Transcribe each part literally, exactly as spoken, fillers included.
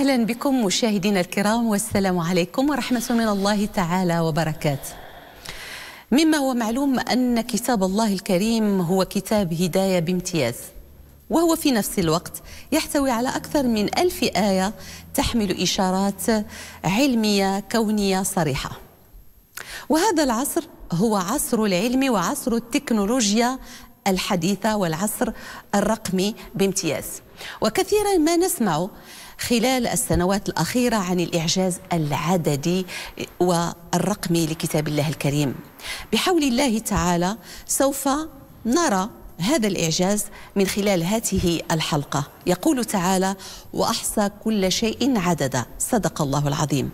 أهلا بكم مشاهدينا الكرام، والسلام عليكم ورحمة من الله تعالى وبركاته. مما هو معلوم أن كتاب الله الكريم هو كتاب هداية بامتياز، وهو في نفس الوقت يحتوي على أكثر من ألف آية تحمل إشارات علمية كونية صريحة. وهذا العصر هو عصر العلم وعصر التكنولوجيا الحديثة والعصر الرقمي بامتياز. وكثيرا ما نسمع خلال السنوات الأخيرة عن الإعجاز العددي والرقمي لكتاب الله الكريم. بحول الله تعالى سوف نرى هذا الإعجاز من خلال هذه الحلقة. يقول تعالى: وأحصى كل شيء عددا. صدق الله العظيم.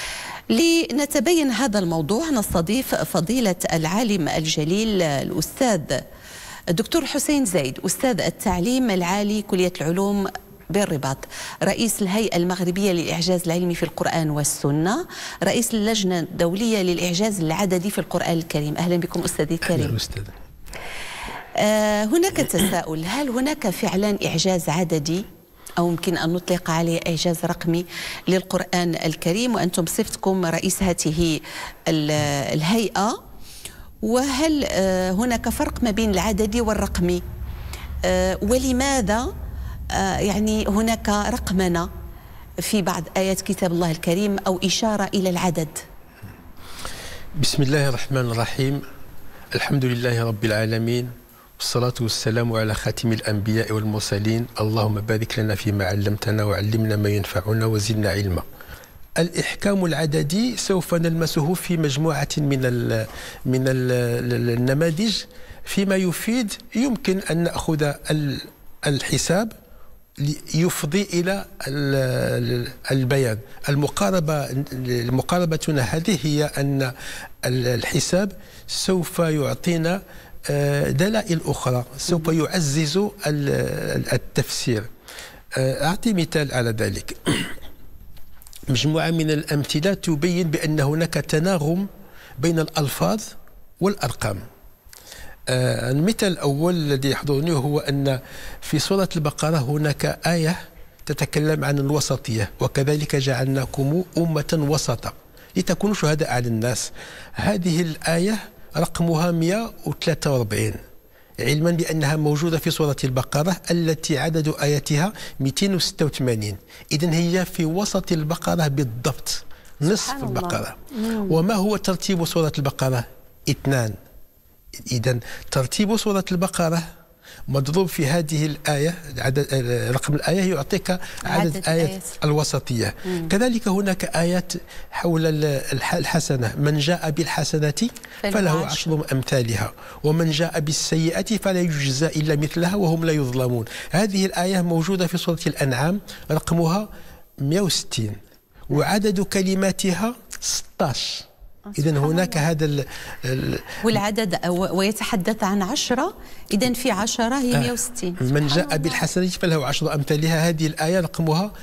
لنتبين هذا الموضوع نستضيف فضيلة العالم الجليل الأستاذ الدكتور حسين زايد، أستاذ التعليم العالي كلية العلوم بالرباط، رئيس الهيئة المغربية للإعجاز العلمي في القرآن والسنة، رئيس اللجنة الدولية للإعجاز العددي في القرآن الكريم. أهلا بكم أستاذي الكريم. أهلا أستاذ. آه هناك تساؤل: هل هناك فعلا إعجاز عددي أو يمكن أن نطلق عليه إعجاز رقمي للقرآن الكريم؟ وأنتم بصفتكم رئيس هذه الهيئة، وهل آه هناك فرق ما بين العددي والرقمي؟ آه ولماذا آه يعني هناك رقمنة في بعض آيات كتاب الله الكريم أو إشارة إلى العدد؟ بسم الله الرحمن الرحيم. الحمد لله رب العالمين، والصلاة والسلام على خاتم الأنبياء والمرسلين. اللهم بارك لنا فيما علمتنا وعلمنا ما ينفعنا وزدنا علما. الإحكام العددي سوف نلمسه في مجموعة من ال من ال النماذج فيما يفيد. يمكن أن نأخذ الحساب يفضي إلى البيان. المقاربة مقاربتنا هذه هي أن الحساب سوف يعطينا دلائل أخرى، سوف يعزز التفسير. أعطي مثال على ذلك. مجموعة من الأمثلة تبين بأن هناك تناغم بين الألفاظ والأرقام. آه المثال الأول الذي يحضرني هو أن في سورة البقرة هناك آية تتكلم عن الوسطية: وكذلك جعلناكم أمة وسطا لتكونوا شهداء على الناس. هذه الآية رقمها مئة وثلاثة وأربعين، علما بأنها موجودة في سورة البقرة التي عدد آياتها مئتين وستة وثمانين. إذن هي في وسط البقرة بالضبط، نصف البقرة. وما هو ترتيب سورة البقرة؟ اثنان. إذن ترتيب سورة البقرة مضروب في هذه الآية، عدد رقم الآية يعطيك عدد, عدد آيات آيات الوسطية. مم. كذلك هناك آيات حول الحسنة: من جاء بالحسنة فله عشر أمثالها ومن جاء بالسيئة فلا يجزى إلا مثلها وهم لا يظلمون. هذه الآية موجودة في سورة الأنعام، رقمها مئة وستين وعدد كلماتها ستة عشر. إذن هناك هذا ال ال والعدد ويتحدث عن عشرة، إذن في عشرة هي مئة وستين. من جاء بالحسنة فله عشر أمثالها. هذه الآية رقمها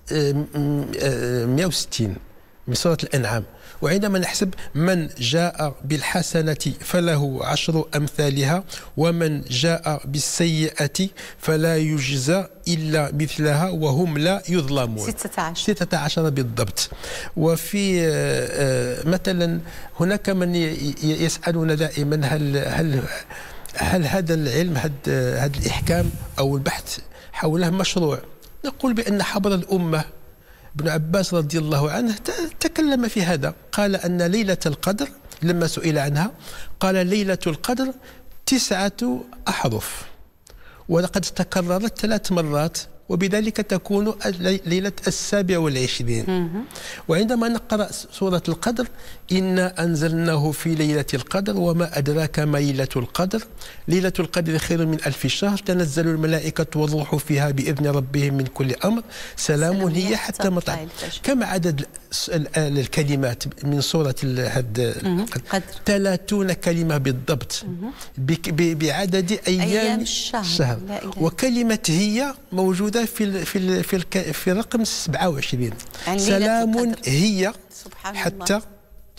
مئة وستين من سورة الأنعام. وعندما نحسب من جاء بالحسنة فله عشر أمثالها ومن جاء بالسيئة فلا يجزى إلا مثلها وهم لا يظلمون، ستة عشر ستة عشر بالضبط. وفي مثلا هناك من يسألون دائما: هل هل هل هذا العلم، هذا هذا الإحكام أو البحث حوله مشروع؟ نقول بأن حبر الأمة ابن عباس رضي الله عنه تكلم في هذا. قال أن ليلة القدر لما سئل عنها قال: ليلة القدر تسعة أحرف ولقد تكررت ثلاث مرات وبذلك تكون ليلة السابع والعشرين. وعندما نقرأ سورة القدر: إنا أنزلناه في ليلة القدر وما أدراك ما ليلة القدر، ليلة القدر خير من ألف شهر، تنزل الملائكة والروح فيها بإذن ربهم من كل أمر، سلام هي حتى مطلع. كم عدد الكلمات من سورة القدر؟ ثلاثون كلمة بالضبط بعدد أيام الشهر. وكلمة هي موجودة في في في في رقم سبعة وعشرين. يعني سلام هي حتى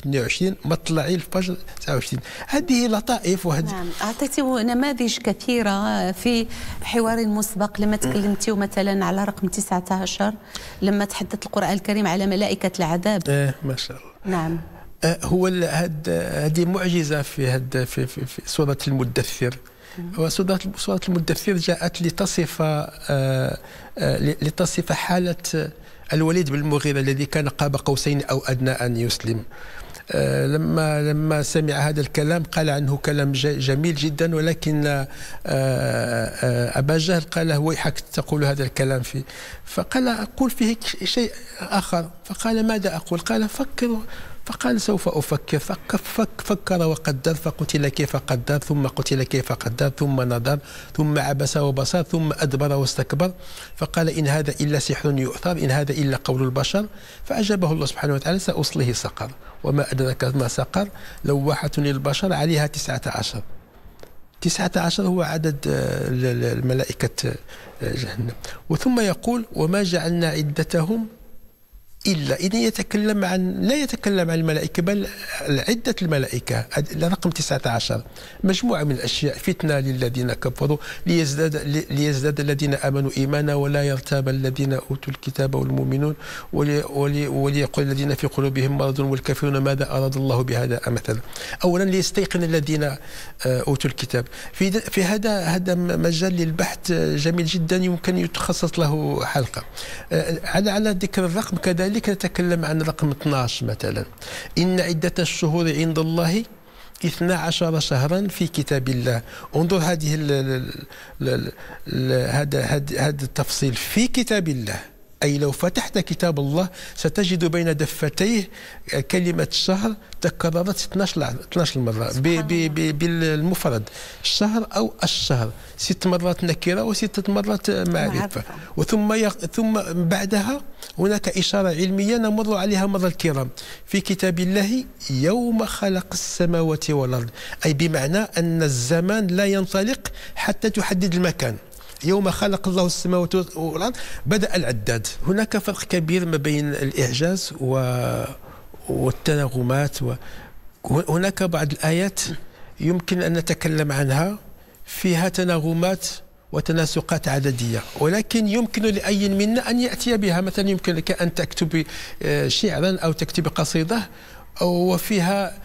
اثنين وعشرين مطلعي الفجر تسعة وعشرين. هذه لطائف وهذه نعم. أعطيتي نماذج كثيرة في حوار مسبق لما تكلمتي مثلا على رقم تسعة عشر لما تحدث القرآن الكريم على ملائكة العذاب. آه ما شاء الله. نعم. آه هو هذه معجزة في هاد في, في, في سورة المدثر. وسورة سورة المدثر جاءت لتصف آه آه لتصف حالة الوليد بن المغيرة الذي كان قاب قوسين أو أدنى أن يسلم. آه لما لما سمع هذا الكلام قال عنه كلام جميل جدا، ولكن آه آه أبا جهل قال له ويحك تقول هذا الكلام فيه، فقال أقول فيه شيء آخر. فقال ماذا أقول؟ قال فكر. فقال سوف أفكر. فك فكر وقدر فقتل كيف قدر ثم قتل كيف قدر ثم نظر ثم عبس وبصر ثم أدبر واستكبر فقال إن هذا إلا سحر يؤثر إن هذا إلا قول البشر. فأجابه الله سبحانه وتعالى سأصله سقر وما أدرك ما سقر لواحة للبشر عليها تسعة عشر. تسعة عشر هو عدد الملائكة جهنم. وثم يقول وما جعلنا عدتهم إلا إذا يتكلم عن لا يتكلم عن الملائكة بل عدة الملائكة. رقم تسعة عشر مجموعة من الأشياء فتنة للذين كفروا ليزداد ليزداد الذين آمنوا إيمانا ولا يرتاب الذين أوتوا الكتاب والمؤمنون ولي ولي وليقول الذين في قلوبهم مرض والكافرون ماذا أراد الله بهذا مثلا. أولا ليستيقن الذين أوتوا الكتاب. في في هذا هذا مجال للبحث جميل جدا يمكن يتخصص له حلقة. على على ذكر الرقم كذلك نتكلم عن رقم اثني عشر مثلا إن عدة الشهور عند الله اثنا عشر شهرا في كتاب الله. انظر هذه هذا هذا التفصيل في كتاب الله، أي لو فتحت كتاب الله ستجد بين دفتيه كلمة شهر تكررت اثناشر مرة بالمفرد الشهر أو الشهر ست مرات نكرة وستة مرات معرفة. وثم ثم بعدها هناك إشارة علمية نمر عليها مر الكرام في كتاب الله يوم خلق السماوات والأرض، أي بمعنى أن الزمان لا ينطلق حتى تحدد المكان. يوم خلق الله السماوات والأرض بدأ العداد. هناك فرق كبير ما بين الإعجاز والتناغمات. وهناك بعض الآيات يمكن أن نتكلم عنها فيها تناغمات وتناسقات عددية، ولكن يمكن لأي منا أن يأتي بها. مثلا يمكن لك أن تكتب شعرا أو تكتب قصيدة وفيها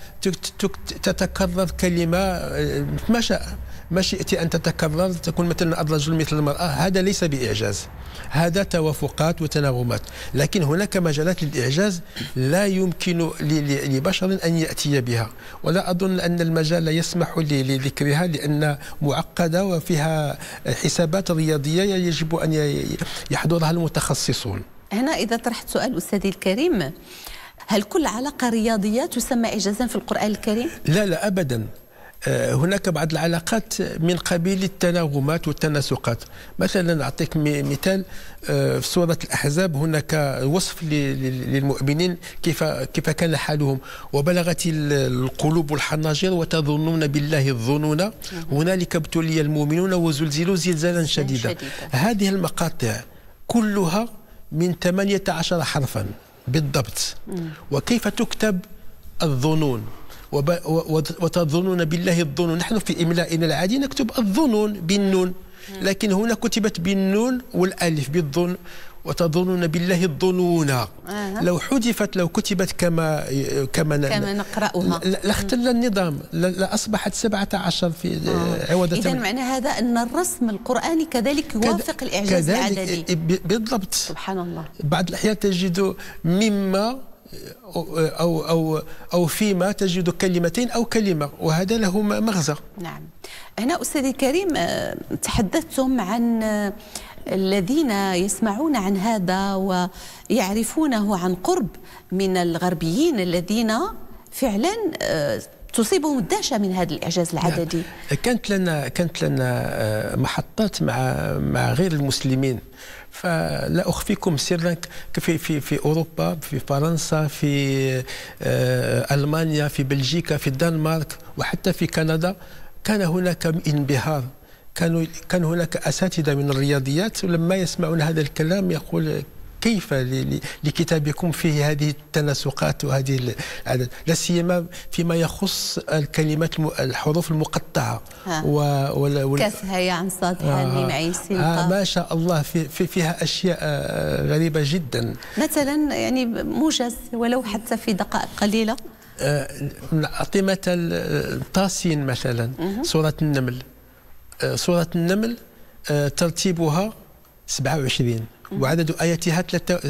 تتكرر كلمة ما شاء ما شئت أن تتكرر تكون مثلا الرجل مثل المرأة. هذا ليس بإعجاز، هذا توافقات وتناغمات. لكن هناك مجالات للإعجاز لا يمكن لبشر أن يأتي بها، ولا أظن أن المجال يسمح لذكرها لأن معقدة وفيها حسابات رياضية يجب أن يحضرها المتخصصون. هنا إذا طرحت سؤال أستاذي الكريم، هل كل علاقة رياضية تسمى إعجازا في القرآن الكريم؟ لا لا أبدا. هناك بعض العلاقات من قبيل التناغمات والتناسقات. مثلا نعطيك مثال في سورة الأحزاب هناك وصف للمؤمنين كيف كيف كان حالهم وبلغت القلوب الحناجر وتظنون بالله الظنون هنالك ابتلي المؤمنون وزلزلوا زلزالا شديدا. هذه المقاطع كلها من ثمانية عشر حرفا بالضبط. وكيف تكتب الظنون وتظنون بالله الظنون. نحن في إملائنا العادي نكتب الظنون بالنون، لكن هنا كتبت بالنون والألف بالظن وتظنون بالله الظنون. آه. لو حذفت لو كتبت كما كما, كما نقرأها لاختل النظام، لأصبحت سبعة عشر في آه. عوضة. إذا معنى هذا أن الرسم القرآني كذلك يوافق الإعجاز العددي. بالضبط. سبحان الله. بعض الأحيان تجد مما أو أو أو فيما تجد كلمتين أو كلمة وهذا له مغزى. نعم. هنا أستاذي الكريم تحدثتم عن الذين يسمعون عن هذا ويعرفونه عن قرب من الغربيين الذين فعلا تصيبهم الدهشة من هذا الإعجاز العددي. نعم. كانت لنا كانت لنا محطات مع مع غير المسلمين، فلا أخفيكم سرا في في في أوروبا، في فرنسا، في ألمانيا، في بلجيكا، في الدنمارك وحتى في كندا كان هناك انبهار. كانوا كان هناك أساتذة من الرياضيات ولما يسمعون هذا الكلام يقول كيف لكتابكم فيه هذه التناسقات وهذه لا سيما فيما يخص الكلمات الحروف المقطعة و كاف هيا عن صاد حال ميم عين سين آه ما شاء الله في في فيها أشياء غريبة جدا. مثلا يعني موجز ولو حتى في دقائق قليلة. أعطي مثل طاسين مثلا سورة النمل. سورة النمل ترتيبها سبعة وعشرين وعدد آياتها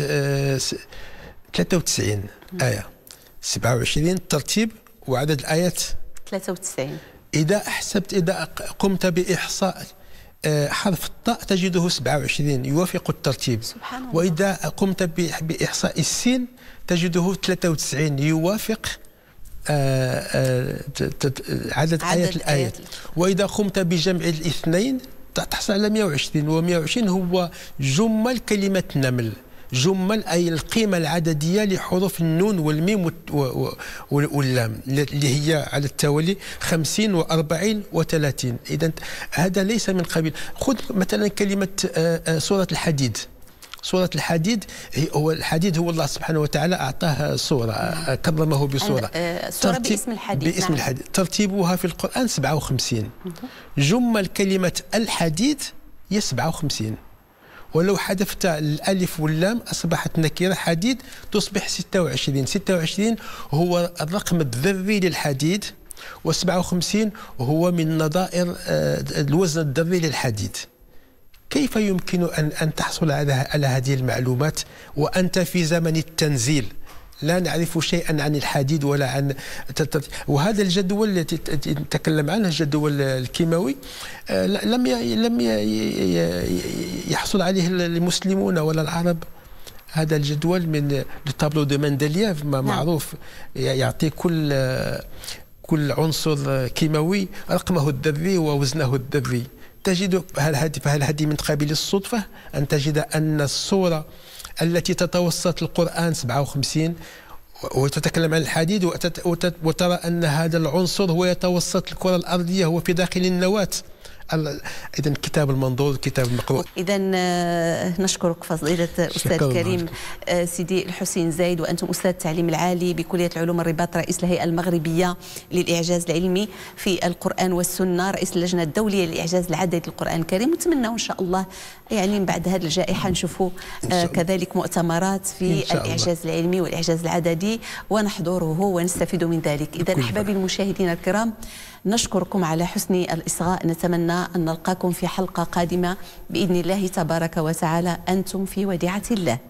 ثلاثة وتسعين آية. سبعة وعشرين ترتيب وعدد الآيات ثلاثة وتسعين. إذا حسبت إذا قمت بإحصاء حرف الطاء تجده سبعة وعشرين يوافق الترتيب. سبحان الله. وإذا قمت بإحصاء السين تجده ثلاثة وتسعين يوافق آآ آآ عدد, عدد آيات الآيات. وإذا قمت بجمع الاثنين تحصل على مئة وعشرين ومئة وعشرين هو جمل كلمة نمل. جمل أي القيمة العددية لحروف النون والميم واللام اللي هي على التوالي خمسين وأربعين وثلاثين. إذا هذا ليس من قبيل. خذ مثلا كلمة سورة الحديد. سورة الحديد هو الحديد هو الله سبحانه وتعالى أعطاه صورة كرمه بصورة صورة باسم الحديد. باسم نعم. الحديد ترتيبها في القرآن سبعة وخمسين. جمل كلمة الحديد هي سبعة وخمسين ولو حذفت الألف واللام أصبحت نكرة حديد تصبح ستة وعشرين. ستة وعشرين هو الرقم الذري للحديد وسبعة وخمسين هو من نظائر الوزن الذري للحديد. كيف يمكن أن أن تحصل على على هذه المعلومات وأنت في زمن التنزيل لا نعرف شيئا عن الحديد ولا عن وهذا الجدول الذي نتكلم عنه الجدول الكيماوي لم لم يحصل عليه المسلمون ولا العرب. هذا الجدول من التابلو دو مندلييف معروف يعطي كل كل عنصر كيماوي رقمه الذري ووزنه الذري. تجد هل هذه فهل هذه من قبيل الصدفة أن تجد أن الصورة التي تتوسط القرآن سبعة وخمسين وتتكلم عن الحديد وترى أن هذا العنصر هو يتوسط الكرة الأرضية هو في داخل النواة. إذا كتاب المنظور كتاب المقروء. إذا نشكرك فضيلة أستاذ الكريم سيدي الحسين زايد وأنتم أستاذ التعليم العالي بكلية العلوم الرباط رئيس الهيئة المغربية للإعجاز العلمي في القرآن والسنة رئيس اللجنة الدولية للإعجاز العددي للقرآن الكريم. نتمنى إن شاء الله يعني من بعد هذه الجائحة نشوفوا كذلك مؤتمرات في الإعجاز العلمي والإعجاز العددي ونحضره ونستفيد من ذلك. إذا أحبابي المشاهدين الكرام نشكركم على حسن الإصغاء. نتمنى أن نلقاكم في حلقة قادمة بإذن الله تبارك وتعالى. أنتم في وديعة الله.